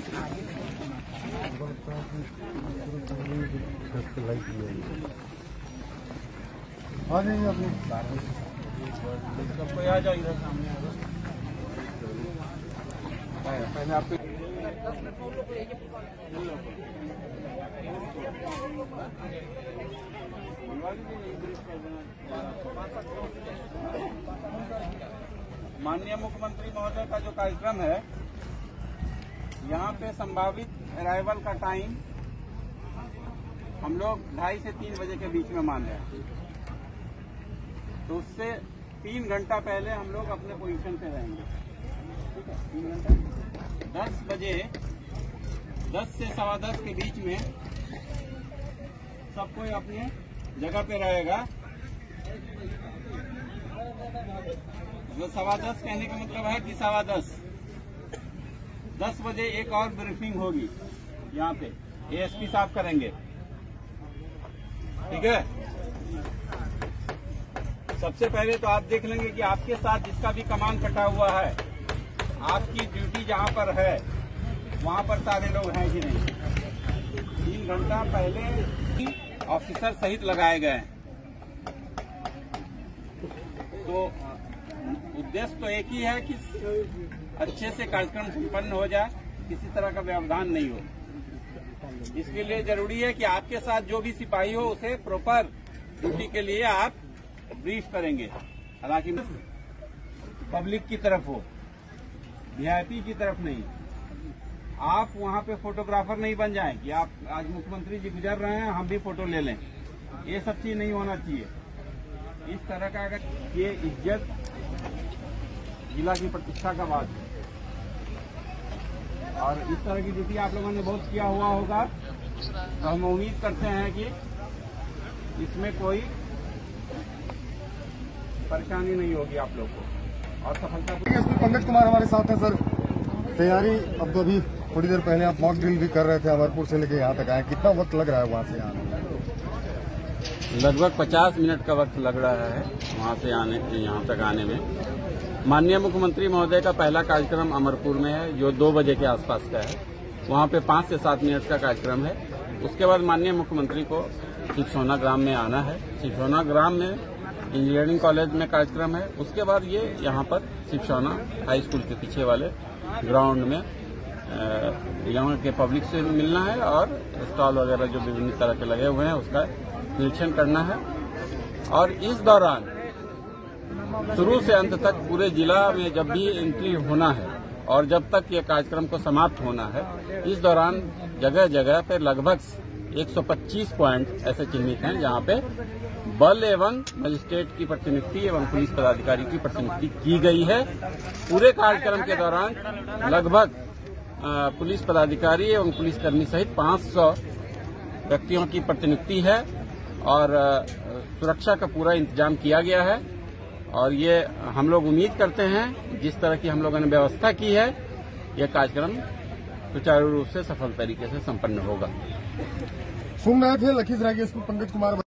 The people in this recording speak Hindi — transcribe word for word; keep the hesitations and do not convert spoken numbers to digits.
आ जाइए अपने सबको आ जाओ इधर सामने पहले आपको माननीय मुख्यमंत्री महोदय का जो कार्यक्रम है, यहाँ पे संभावित अराइवल का टाइम हम लोग ढाई से तीन बजे के बीच में मान रहे हैं। तो उससे तीन घंटा पहले हम लोग अपने पोजीशन पे रहेंगे। ठीक है, तीन घंटा दस बजे दस से सवा दस के बीच में सब कोई अपने जगह पे रहेगा। जो सवा दस कहने का मतलब है कि सवा दस दस बजे एक और ब्रीफिंग होगी यहाँ पे, एएसपी साहब करेंगे। ठीक है, सबसे पहले तो आप देख लेंगे कि आपके साथ जिसका भी कमान कटा हुआ है, आपकी ड्यूटी जहाँ पर है वहाँ पर सारे लोग हैं कि नहीं। तीन घंटा पहले ऑफिसर सहित लगाए गए हैं। तो उद्देश्य तो एक ही है कि अच्छे से कार्यक्रम संपन्न हो जाए, किसी तरह का व्यवधान नहीं हो। इसके लिए जरूरी है कि आपके साथ जो भी सिपाही हो उसे प्रॉपर ड्यूटी के लिए आप ब्रीफ करेंगे। हालांकि पब्लिक की तरफ हो, वीआईपी की तरफ नहीं। आप वहां पे फोटोग्राफर नहीं बन जाएं कि आप आज मुख्यमंत्री जी गुजर रहे हैं हम भी फोटो ले लें। ये सब चीज नहीं होना चाहिए। इस तरह का अगर ये इज्जत जिला की प्रतिष्ठा का बात है, और इस तरह की ड्यूटी आप लोगों ने बहुत किया हुआ होगा। तो हम उम्मीद करते हैं कि इसमें कोई परेशानी नहीं होगी आप लोग को, और सफलता। पंकज कुमार हमारे साथ हैं सर। तैयारी अब तो अभी थोड़ी देर पहले आप मॉक ड्रिल भी कर रहे थे, अमरपुर से लेके यहाँ तक आए, कितना वक्त लग रहा है वहाँ से आने में? लगभग पचास मिनट का वक्त लग रहा है वहाँ से आने यहाँ तक आने में। माननीय मुख्यमंत्री महोदय का पहला कार्यक्रम अमरपुर में है, जो दो बजे के आसपास का है। वहाँ पे पाँच से सात मिनट का कार्यक्रम है। उसके बाद माननीय मुख्यमंत्री को शिवसोना ग्राम में आना है। शिवसोना ग्राम में इंजीनियरिंग कॉलेज में कार्यक्रम है। उसके बाद ये यहाँ पर शिवसोना हाई स्कूल के पीछे वाले ग्राउंड में यहाँ के पब्लिक से मिलना है, और स्टॉल वगैरह जो विभिन्न तरह के लगे हुए हैं उसका निरीक्षण करना है। और इस दौरान शुरू से अंत तक पूरे जिला में जब भी एंट्री होना है और जब तक ये कार्यक्रम को समाप्त होना है, इस दौरान जगह जगह पे लगभग एक सौ पच्चीस पॉइंट ऐसे चिन्हित हैं जहाँ पे बल एवं मजिस्ट्रेट की प्रतिनियुक्ति एवं पुलिस पदाधिकारी की प्रतिनियुक्ति की गई है। पूरे कार्यक्रम के दौरान लगभग पुलिस पदाधिकारी एवं पुलिसकर्मी सहित पाँच सौ व्यक्तियों की प्रतिनियुक्ति है, और सुरक्षा का पूरा इंतजाम किया गया है। और ये हम लोग उम्मीद करते हैं जिस तरह की हम लोगों ने व्यवस्था की है, यह कार्यक्रम सुचारू रूप से सफल तरीके से संपन्न होगा। सुन रहे थे लखीसराय के एसपी पंकज कुमार।